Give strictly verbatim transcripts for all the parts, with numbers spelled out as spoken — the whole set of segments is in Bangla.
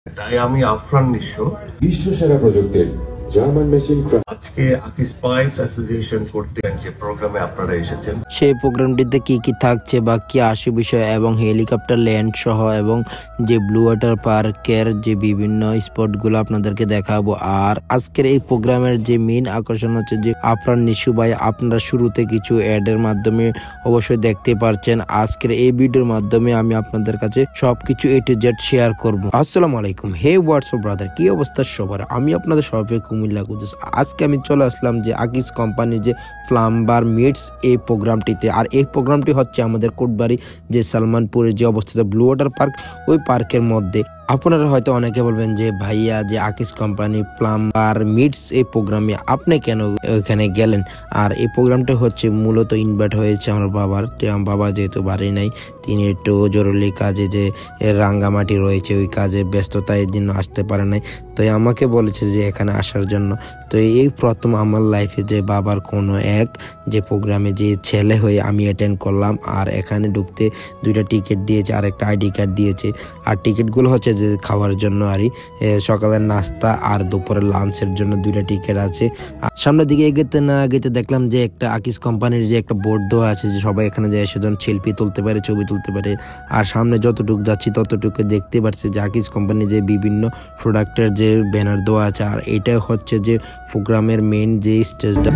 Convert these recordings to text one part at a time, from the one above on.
তাই আমি আফরান নিঃস্ব বিশ্ব সেরা প্রযুক্তির জার্মান মেশিন আজকে আকিস পাইপস অ্যাসোসিয়েশন করতে যে প্রোগ্রামে আপনারা এসেছেন, সেই প্রোগ্রামটিতে কি কি থাকছে বা কি আসে বিষয় এবং হেলিকপ্টার ল্যান্ড সহ এবং যে ব্লু ওয়াটার পার্কের যে বিভিন্ন স্পটগুলো আপনাদেরকে দেখাবো। আর আজকের এই প্রোগ্রামের যে মেইন আকর্ষণ হচ্ছে যে আফরান নিশু ভাই, আপনারা শুরুতে কিছু অ্যাডের মাধ্যমে অবশ্যই দেখতে পারছেন। আজকের এই ভিডিওর মাধ্যমে আমি আপনাদের কাছে সবকিছু এ টু জেড শেয়ার করবো। আসসালামু আলাইকুম, হে হোয়াটসঅ্যাপ ব্রাদার, কি অবস্থা সবার? আমি আপনাদের সবাই কুমিল্লা কুদ্দুস। আজকে আমি চলে আসলাম যে আকিস কোম্পানির যে প্লাম্বার মিটস এই প্রোগ্রামটিতে। আর এই প্রোগ্রামটি হচ্ছে আমাদের কোটবাড়ি যে সালমানপুরের যে অবস্থিত ব্লু ওয়াটার পার্ক, ওই পার্কের মধ্যে। আপনারা হয়তো অনেকে বলবেন যে ভাইয়া, যে আকিস কোম্পানি প্লাম্বার মিটস এই প্রোগ্রামে আপনি কেন ওইখানে গেলেন? আর এই প্রোগ্রামটা হচ্ছে মূলত ইনভাইট হয়েছে আমার বাবার। আমার বাবা যেহেতু বাড়ি নাই, তিনি একটু জরুরি কাজে যে রাঙ্গামাটি রয়েছে ওই কাজে ব্যস্ততার জন্য আসতে পারে নাই, তো আমাকে বলেছে যে এখানে আসার জন্য। তো এই প্রথম আমার লাইফে যে বাবার কোনো এক যে প্রোগ্রামে যে ছেলে হয়ে আমি অ্যাটেন্ড করলাম। আর এখানে ঢুকতে দুইটা টিকিট দিয়েছে আর একটা আইডি কার্ড দিয়েছে। আর টিকিটগুলো হচ্ছে যে খাওয়ার জন্য, আর সকালের নাস্তা আর দুপুরের লাঞ্চের জন্য দুইটা টিকিট আছে। সামনের দিকে এগোতে না এগোতে দেখলাম যে একটা আকিস কোম্পানির যে একটা বোর্ড দেওয়া আছে যে সবাই এখানে যায় সেজন সেলফি তুলতে পারে, ছবি তুলতে পারে। আর সামনে যতটুকু যাচ্ছি ততটুকু দেখতে পাচ্ছি যে আকিস কোম্পানির যে বিভিন্ন প্রোডাক্টের যে ব্যানার দেওয়া আছে। আর এটা হচ্ছে যে প্রোগ্রামের মেইন যে স্টেজটা।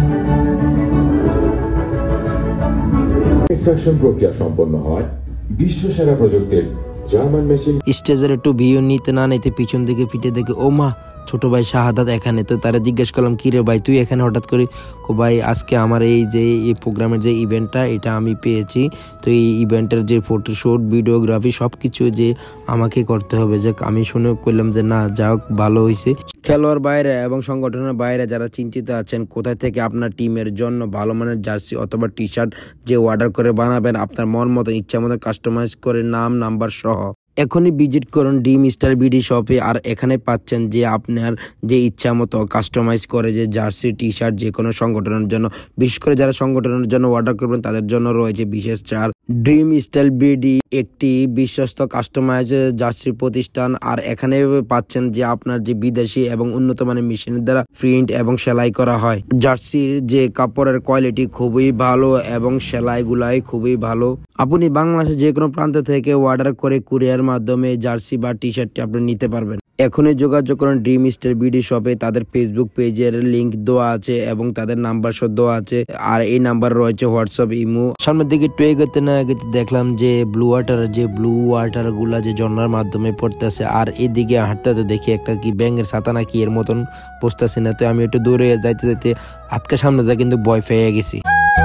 এক্সট্রাকশন প্রক্রিয়া সম্পন্ন হয় বিশ্ব সেরা প্রযুক্তির জার্মান মেশিন। স্টেজের একটু ভিউ নিতে না নিতে পিছন দিকে ফিটে দেখে ও মা, ছোট ভাই শাহাদাত এখানে। তো তারা জিজ্ঞেস করলাম কি রে ভাই তুই এখানে হঠাৎ করে? কো ভাই আজকে আমার এই যে এই প্রোগ্রামের যে ইভেন্টটা এটা আমি পেয়েছি, তো এই ইভেন্টের যে ফটোশ্যুট ভিডিওগ্রাফি সব কিছু যে আমাকে করতে হবে। যে আমি শুনে করলাম যে না যাক ভালো হয়েছে। খেলোয়াড় বাইরে এবং সংগঠনের বাইরে যারা চিন্তিত আছেন কোথায় থেকে আপনার টিমের জন্য ভালো মানের জার্সি অথবা টি শার্ট যে অর্ডার করে বানাবেন আপনার মন মতো ইচ্ছা মতো কাস্টমাইজ করে নাম নাম্বার সহ, এখনই ভিজিট করুন ড্রিম স্টার বিডি শপে। আর এখানে পাচ্ছেন যে আপনার যে ইচ্ছা মতো কাস্টমাইজ করে যে জার্সি টি শার্ট যে কোনো সংগঠনের জন্য, বিশেষ করে যারা সংগঠনের জন্য অর্ডার করবেন তাদের জন্য রয়েছে বিশেষ ছাড়। ড্রিম স্টাইল বিডি একটি বিশ্বস্ত কাস্টমাইজ জার্সি প্রতিষ্ঠান। আর এখানে পাচ্ছেন যে আপনার যে বিদেশি এবং উন্নত মানের মেশিনের দ্বারা প্রিন্ট এবং সেলাই করা হয়। জার্সির যে কাপড়ের কোয়ালিটি খুবই ভালো এবং সেলাই গুলাই খুবই ভালো। আপনি বাংলাদেশের যে কোনো প্রান্ত থেকে অর্ডার করে কুরিয়ার মাধ্যমে জার্সি বা টি শার্টটি আপনি নিতে পারবেন। এখনই যোগাযোগ করুন ড্রিম স্টার বিডি শপে। তাদের ফেসবুক পেজের লিংক দেওয়া আছে এবং তাদের নাম্বার সহ দেওয়া আছে। আর এই নাম্বার রয়েছে হোয়াটসঅ্যাপ, ইমো। সামনের দিকে একটু এগোতে না এগোতে দেখলাম যে ব্লু ওয়াটার যে ব্লু ওয়াটার গুলা যে ঝর্ণার মাধ্যমে পড়তেছে। আর এদিকে হাঁটতে দেখি একটা কি ব্যাঙের ছাতা নাকি এর মতন বসতেছে না, তো আমি একটু দূরে যাইতে যাইতে হাতকে সামনে যায় কিন্তু ভয় পেয়ে গেছি।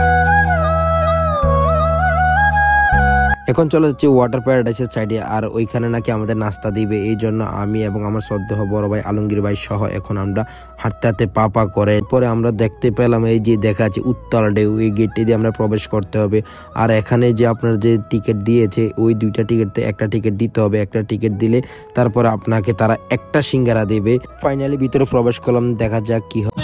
এখন চলে যাচ্ছে ওয়াটার প্যারাডাইসের সাইডে। আর ওইখানে নাকি আমাদের নাস্তা দিবে, এই জন্য আমি এবং আমার শ্রদ্ধেয় বড় ভাই আলমগীর ভাই সহ এখন আমরা হাঁটতে হাঁটতে পা পা করে পরে আমরা দেখতে পেলাম এই যে দেখা যাচ্ছে উত্তাল ঢেউ, এই গেটটি দিয়ে আমরা প্রবেশ করতে হবে। আর এখানে যে আপনার যে টিকিট দিয়েছে ওই দুইটা টিকিটতে একটা টিকিট দিতে হবে। একটা টিকিট দিলে তারপরে আপনাকে তারা একটা সিঙ্গারা দেবে। ফাইনালি ভিতরে প্রবেশ করলাম, দেখা যাক কি হয়।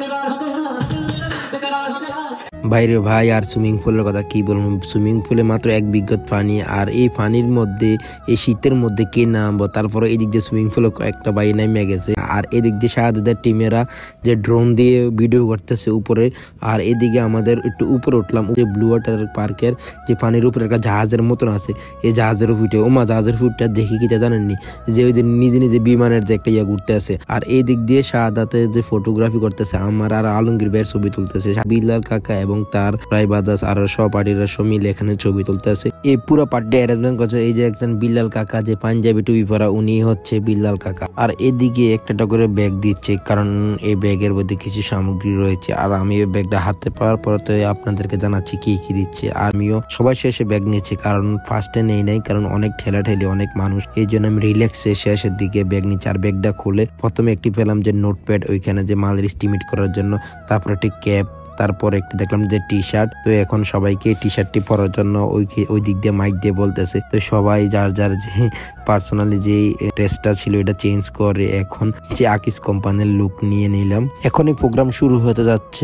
বাইরে ভাই আর সুইমিং পুলের কথা কি বলবো, সুইমিং পুলে মাত্র এক বিঘত পানি। আর এই পানির মধ্যে এই শীতের মধ্যে কে নামবো? তারপরে এদিক দিয়ে সুইমিং পুলে একটা ভাই নেমে গেছে। আর এদিক দিয়ে শাহাদাতের টিমেরা যে ড্রোন দিয়ে ভিডিও করতেছে উপরে। আর এদিকে আমাদের একটু উপরে উঠলাম, যে ব্লু ওয়াটার পার্কের যে পানির উপরে একটা জাহাজের মতন আছে, এই জাহাজের ফুটে ওমা জাহাজের ফুটটা দেখি কি জানেননি যে ওই নিজে নিজে বিমানের যে একটা ইয়া ঘুরতে আছে। আর এই দিক দিয়ে শাহাদাতের যে ফটোগ্রাফি করতেছে আমার আর আলমগীর ভাইয়ের ছবি তুলতেছে। বিল্লাল কাকা এবং তার প্রায় বাদাস আর সব পার্টিরা সব মিলে এখানে ছবি তুলতে আছে। এই পুরো পার্টি অ্যারেঞ্জমেন্ট করছে এই যে একজন বিল্লাল কাকা যে পাঞ্জাবি টুপি পরা, উনি হচ্ছে বিল্লাল কাকা। আর এদিকে একটা করে ব্যাগ দিচ্ছে, কারণ এই ব্যাগের মধ্যে কিছু সামগ্রী রয়েছে। আর আমি এই ব্যাগটা হাতে পাওয়ার পর তো আপনাদেরকে জানাচ্ছি কি কি দিচ্ছে। আমিও সবাই শেষে ব্যাগ নিচ্ছি, কারণ ফার্স্টে নেই নাই, কারণ অনেক ঠেলা ঠেলি অনেক মানুষ, এই জন্য আমি রিল্যাক্সে শেষের দিকে ব্যাগ নিচ্ছি। আর ব্যাগটা খুলে প্রথমে একটি পেলাম যে নোটপ্যাড, ওইখানে যে মালের এস্টিমেট করার জন্য, তারপর একটি ক্যাপ, তারপর একটি দেখলাম যে টি শার্ট। তো এখন সবাইকে টি শার্টটি পরার জন্য ওই ওই দিক দিয়ে মাইক দিয়ে বলতেছে। তো সবাই যার যার যে পার্সোনালি যে ড্রেসটা ছিল এটা চেঞ্জ করে এখন যে আকিস কোম্পানির লুক নিয়ে নিলাম। এখনই প্রোগ্রাম শুরু হতে যাচ্ছে।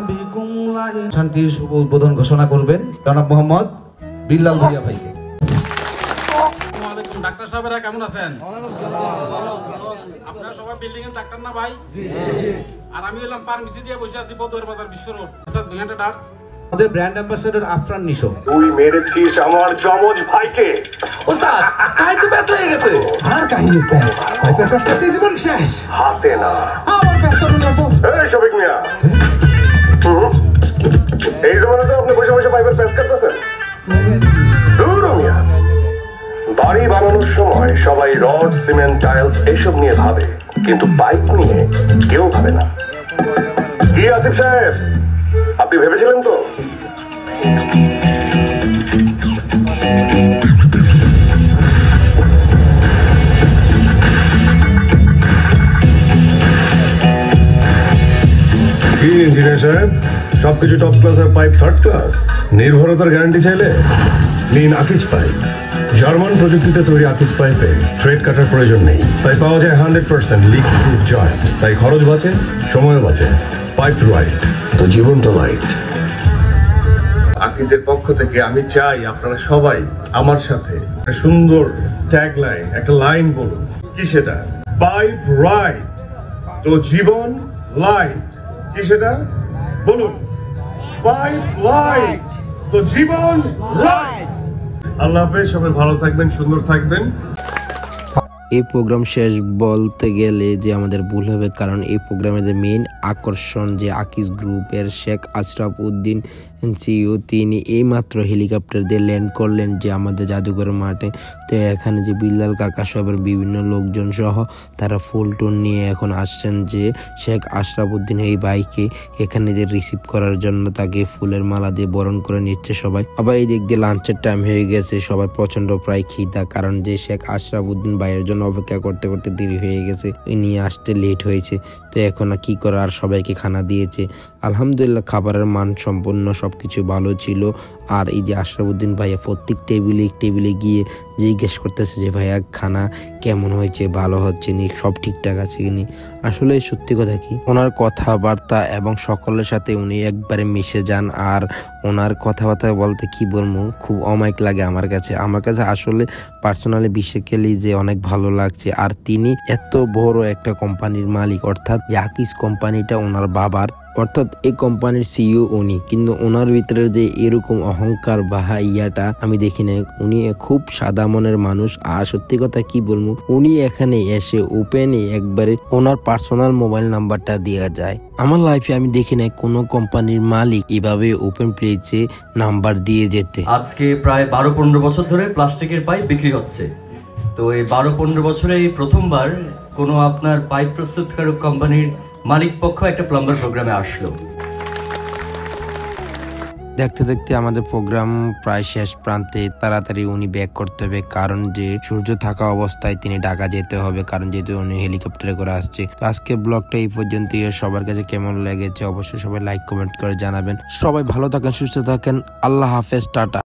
শুভ উদ্বোধন ঘোষণা করবেন জনাব মোহাম্মদ বিল্লাল ভুইয়া ভাইকে। আসসালামু আলাইকুম। ডাক্তার সাহেবেরা কেমন আছেন? আপনারা সবাই বিল্ডিং এর ডাক্তার না ভাই? আর আমি হলাম ফার্মেসি দিয়ে বসে আছি বদুয়ার বাজার বিশ্ব রোড। স্যার দুই হাজার ডার্স আমাদের ব্র্যান্ড অ্যাম্বাসেডর আফরান নিশো। তুই মেরেছিস আমার যমজ ভাইকে। ওস্তাদ কাই তো ব্যাট হয়ে গেছে। আর কাহিনী প্যাস পাইপের প্যাস করতে জীবন শেষ। হাতে না আবার প্যাস করুন না বস। এই শফিক মিয়া, হুম, এই জমানাতে আপনি বসে বসে পাইপের প্যাচ করতেছেন? দূর হ মিয়া। বাড়ি বানানোর সময় সবাই রড, সিমেন্ট, টাইলস এসব নিয়ে ভাবে, কিন্তু পাইপ নিয়ে কেউ ভাবে না। কি আসিফ সাহেব, আপনি ভেবেছিলেন তো? কি ইঞ্জিনিয়ার সাহেব, সবকিছু টপ ক্লাস আর পাইপ থার্ড ক্লাস? নির্ভরতার গ্যারান্টি চাইলে নিন আকিজ পাইপ। জার্মান প্রযুক্তিতে তৈরি আকিজ পাইপে থ্রেড কাটার প্রয়োজন নেই, তাই পাওয়া যায় hundred percent leak proof joint. তাই খরচ বাঁচে, সময়ও বাঁচে। পাইপ রাইট তো জীবনটা লাইট। আকিজের পক্ষ থেকে আমি চাই আপনারা সবাই আমার সাথে একটা সুন্দর ট্যাগ লাইন, একটা লাইন বলুন। কি সেটা? পাইপ রাইট তো জীবন লাইট। কি সেটা বলুন? পাইপ লাইট তো জীবন রাইট। আল্লাহ হাফেজ, সবাই ভালো থাকবেন, সুন্দর থাকবেন। এই প্রোগ্রাম শেষ বলতে গেলে যে আমাদের ভুল হবে, কারণ এই প্রোগ্রামের যে মেইন আকর্ষণ যে আকিজ গ্রুপের শেখ আশরাফ উদ্দিন সিইও, তিনি এইমাত্র হেলিকপ্টার দিয়ে ল্যান্ড করলেন যে আমাদের জাদুঘর মাঠে। তো এখানে যে বিল্লাল কাকা সবের বিভিন্ন লোকজন সহ তারা ফুল টুন নিয়ে এখন আসছেন যে শেখ আশরাফ উদ্দিন এই ভাইকে এখানে যে রিসিভ করার জন্য তাকে ফুলের মালা দিয়ে বরণ করে নিচ্ছে সবাই। আবার এই দিক দিয়ে লাঞ্চের টাইম হয়ে গেছে, সবাই প্রচন্ড প্রায় খিদা, কারণ যে শেখ আশরাফ উদ্দিন ভাইয়ের জন্য অপেক্ষা করতে করতে দেরি হয়ে গেছে, নিয়ে আসতে লেট হয়েছে। তো এখন কি করা, আর সবাইকে খানা দিয়েছে। আলহামদুলিল্লাহ খাবারের মান সম্পন্ন সবকিছু ভালো ছিল। আর এই যে আশরাফ উদ্দিন ভাইয়া প্রত্যেক টেবিলে টেবিলে গিয়ে জিজ্ঞেস করতেছে যে ভাইয়া খানা কেমন হয়েছে, ভালো হচ্ছে নি, সব ঠিকঠাক আছে কিনি। আসলে সত্যি কথা কি, ওনার কথাবার্তা এবং সকলের সাথে উনি একবারে মিশে যান। আর ওনার কথাবার্তা বলতে কি বলবো, খুব অমায়িক লাগে আমার কাছে। আমার কাছে আসলে পার্সোনালি বেসিক্যালি যে অনেক ভালো লাগছে। আর তিনি এত বড় একটা কোম্পানির মালিক, অর্থাৎ যে আকিজ কোম্পানিটা ওনার বাবার, অর্থাৎ এই কোম্পানির সিইও উনি, কিন্তু ওনার ভিতরে যে এরকম অহংকার বা ইয়াটা আমি দেখি না। উনি খুব সাদা মনের মানুষ। আর সত্যি কথা কি বলবো, উনি এখানে এসে ওপেনে একবারে ওনার পার্সোনাল মোবাইল নাম্বারটা দেওয়া যায়। আমার লাইফে আমি দেখি না কোনো কোম্পানির মালিক এভাবে ওপেন প্লেসে নাম্বার দিয়ে যেতে। আজকে প্রায় বারো পনেরো বছর ধরে প্লাস্টিকের পাইপ বিক্রি হচ্ছে। তো এই বারো পনেরো বছরে এই প্রথমবার কোনো আপনার পাইপ প্রস্তুতকারক কোম্পানির মালিক পক্ষ একটা প্লাম্বার প্রোগ্রামে আসলো। দেখতে দেখতে আমাদের প্রোগ্রাম প্রায় শেষ প্রান্তে, তাড়াতাড়ি উনি ব্যাক করতে হবে, কারণ যে সূর্য থাকা অবস্থায় তিনি ঢাকা যেতে হবে, কারণ যেহেতু উনি হেলিকপ্টারে করে আসছে। তো আজকে ব্লগটা এই পর্যন্তই। সবার কাছে কেমন লেগেছে অবশ্যই সবাই লাইক কমেন্ট করে জানাবেন। সবাই ভালো থাকেন, সুস্থ থাকেন। আল্লাহ হাফেজ, টাটা।